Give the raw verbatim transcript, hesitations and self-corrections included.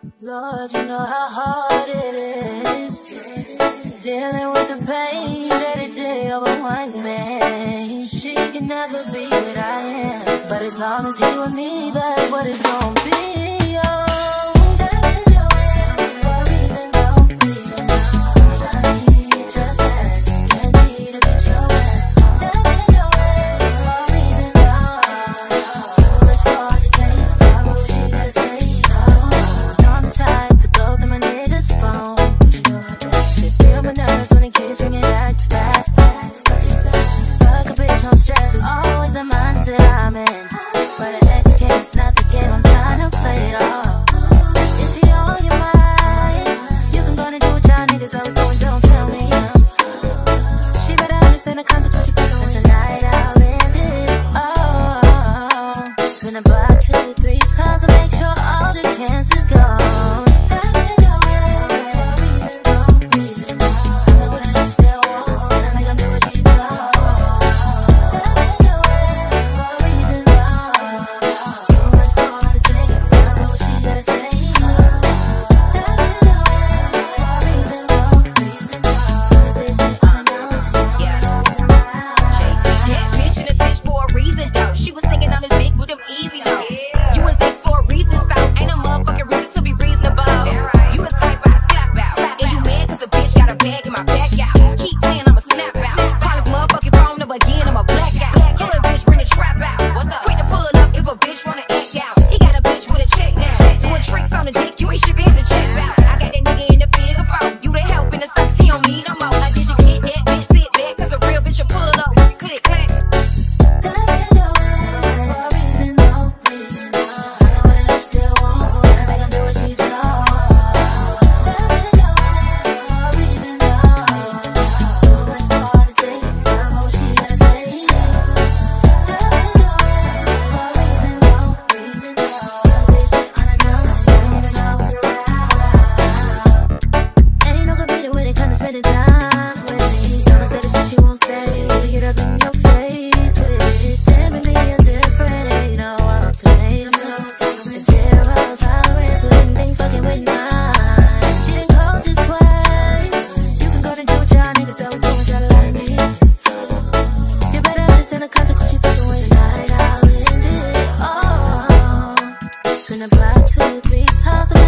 Lord, you know how hard it is dealing with the pain every day overwhelming me. She can never be what I am, but as long as he with me, that's what it's gonna be. Oh. Two, three times